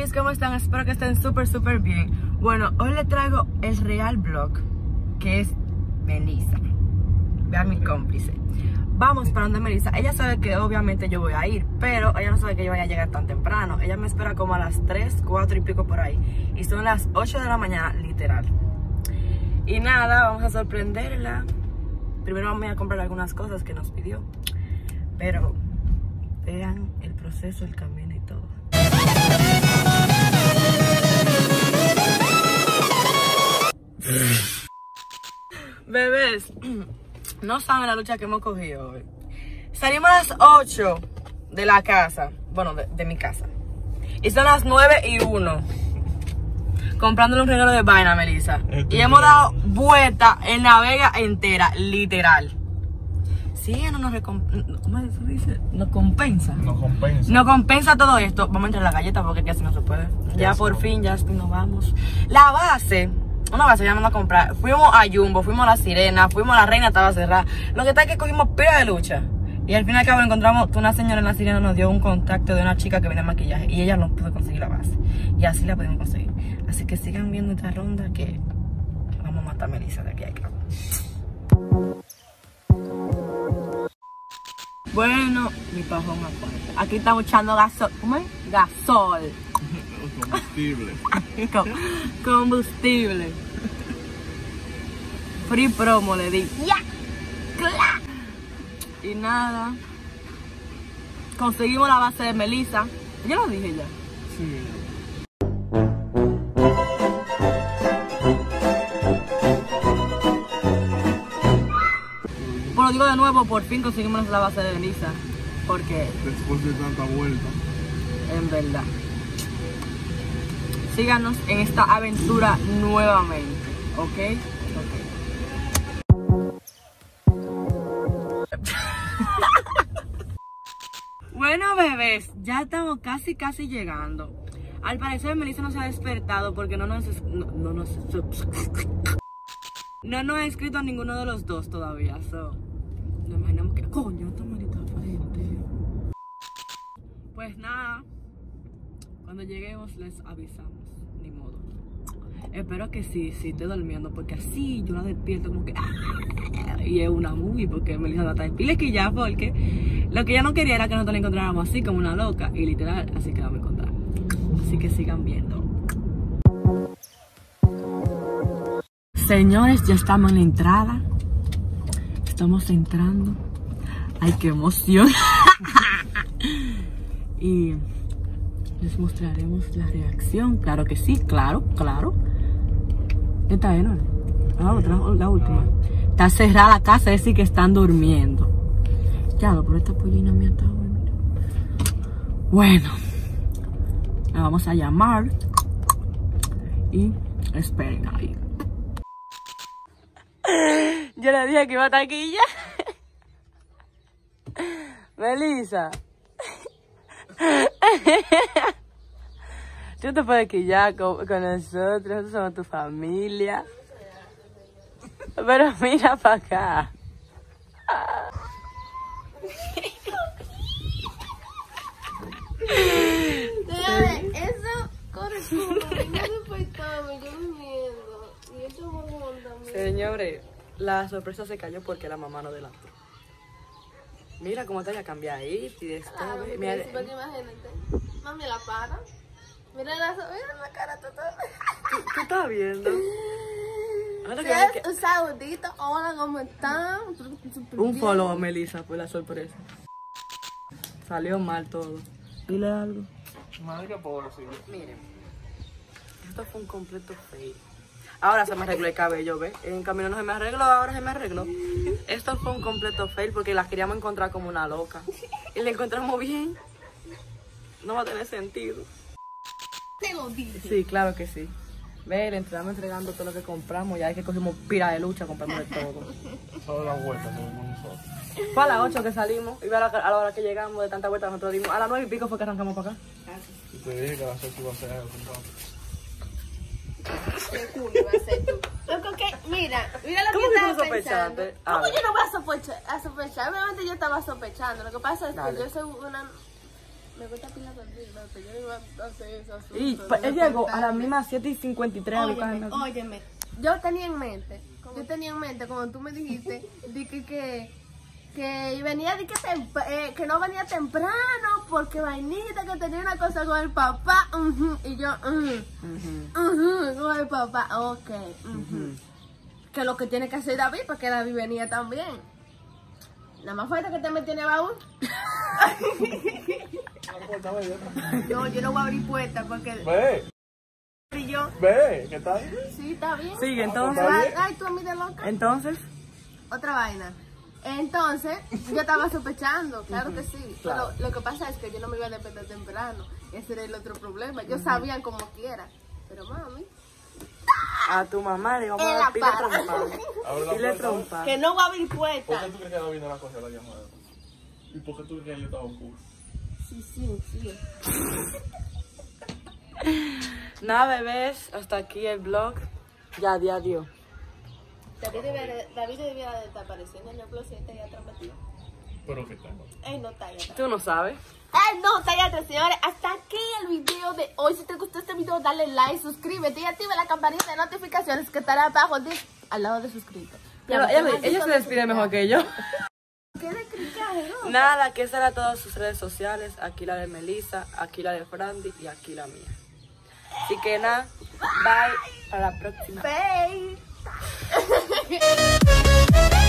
bebés, ¿cómo están? Espero que estén súper bien. Bueno, hoy les traigo el real vlog, que es Melissa. Vean mi cómplice. Vamos para donde Melissa. Ella sabe que obviamente yo voy a ir, pero ella no sabe que yo voy a llegar tan temprano. Ella me espera como a las 3, 4 y pico por ahí. Y son las 8 de la mañana, literal. Y nada, vamos a sorprenderla. Primero vamos a comprar algunas cosas que nos pidió. Pero vean el proceso, el camino y todo. Bebés, no saben la lucha que hemos cogido hoy. Salimos a las 8 de la casa, bueno, de mi casa. Y son las 9:01. Comprándole un regalo de vaina a Melissa. Y hemos dado vuelta en la Vega entera, literal. Si ella no nos compensa. No compensa todo esto. Vamos a entrar a la galleta porque casi no se puede. Ya por fin, ya nos vamos. La base, una base ya vamos a comprar. Fuimos a Jumbo, fuimos a La Sirena, fuimos a La Reina, estaba cerrada. Lo que está es que cogimos pila de lucha. Y al fin y al cabo encontramos que una señora en La Sirena nos dio un contacto de una chica que vende maquillaje. Y ella no pudo conseguir la base. Y así la pudimos conseguir. Así que sigan viendo esta ronda que vamos a matar a Melissa de aquí a acá. Bueno, mi pajón aparte. Aquí estamos echando gasol. ¿Cómo es? Gasol. Combustible. Combustible. Free promo le di. ¡Ya! ¡Claro! Y nada. Conseguimos la base de Melissa. Yo lo dije ya. Sí. Bueno, digo de nuevo, por fin conseguimos la base de Melissa. Porque, Después de tanta vuelta. en verdad. Síganos en esta aventura nuevamente. ¿Ok? Bueno, bebés, ya estamos casi llegando. Al parecer Melissa no se ha despertado porque no nos ha escrito a ninguno de los dos todavía. So, nos imaginamos que coño, esta malita frente. Pues nada, cuando lleguemos les avisamos, ni modo. Espero que sí esté durmiendo, porque así yo la despierto como que y es una movie, porque Melissa no está en pila que ya, porque lo que ella no quería era que nosotros la encontráramos así como una loca, y literal así que la vamos a encontrar. Así que sigan viendo. Señores, ya estamos en la entrada. Estamos entrando. Ay, qué emoción. Y les mostraremos la reacción. Claro que sí, claro. Esta es, ¿no? La última. Está cerrada la casa, es decir que están durmiendo. Ya, pero esta pollina mía está buena. Bueno, la vamos a llamar. Y esperen ahí. Yo le dije que iba a estar aquí ya. Melissa. Tú te puedes quillar con nosotros, somos tu familia. Pero mira para acá. Eso corresponde, no despertame, yo durmiendo. Y eso me monta. Señores, la sorpresa se cayó porque la mamá no delantó. Mira cómo te voy a cambiar ahí. Y esto, mira, Porque imagínate, mami la para. Mira la cara toda. ¿Tú estás viendo? Ahora que Un saludito, hola, ¿cómo están? un follow a Melissa por la sorpresa. Salió mal todo. Dile algo. Madre que pobrecito. Miren, esto fue un completo fail. Ahora se me arregló el cabello, ¿ves? En camino no se me arregló, ahora se me arregló. Esto fue un completo fail porque las queríamos encontrar como una loca. Y la encontramos bien. No va a tener sentido. Te lo dije. Sí, claro que sí. Ve, le estamos entregando todo lo que compramos. Ya es que cogimos pila de lucha, compramos de todo. Solo la vuelta somos nosotros. Fue a las 8 que salimos. Y a la hora que llegamos de tanta vuelta nosotros dimos. A las 9 y pico fue que arrancamos para acá. Y te dije que a las 8 iba a ser algo. ¿Qué tú ibas a hacer tú? Loco, que, mira lo que ¿Cómo que estaba tú sospechaste? pensando. ¿Cómo yo no voy a sospechar? Obviamente yo estaba sospechando. Lo que pasa es que yo soy una Me gusta pila dormir, no, yo iba a hacer eso. Y pues, él llegó a las mismas 7:53 a buscarme. Óyeme, yo tenía en mente cuando tú me dijiste de que venía de que no venía temprano porque vainita que tenía una cosa con el papá, y yo, con el papá, ok, que lo que tiene que hacer David, porque David venía también. Nada más falta que te metí en el baúl. No, yo no voy a abrir puertas porque... Ve, ¿Y yo? ve, ¿qué tal? Sí, está bien. Sigue, entonces. Ay, tú a mí de loca. Entonces, Otra vaina. Entonces, yo estaba sospechando, claro que sí. Claro. Pero lo que pasa es que yo no me iba a despertar temprano. Ese era el otro problema. Yo sabía como quiera. Pero mami, a tu mamá le vamos En a la dar pila para. trompa. Abre la Pila puerta. trompa. que no voy a abrir ¿Por puerta. qué tú crees que David no la cogió la llamada? ¿Y por qué tú crees que yo estaba oscuro? Sí. Nada, bebés, hasta aquí el vlog. Ya, adiós. David debiera de estar apareciendo en el blog 7 y atrás metido. Pero qué tal. Él no está ahí atrás. Tú no sabes. No, está ahí atrás, señores. Hasta aquí el video de hoy. Si te gustó este video, dale like, suscríbete y activa la campanita de notificaciones que estará abajo al lado de suscribirte. Pero ella se despide mejor que yo. ¿Qué de cricaje, no? Nada, que será todas sus redes sociales. Aquí la de Melissa, aquí la de Frandy y aquí la mía. Así que nada, bye. Para la próxima. Bye.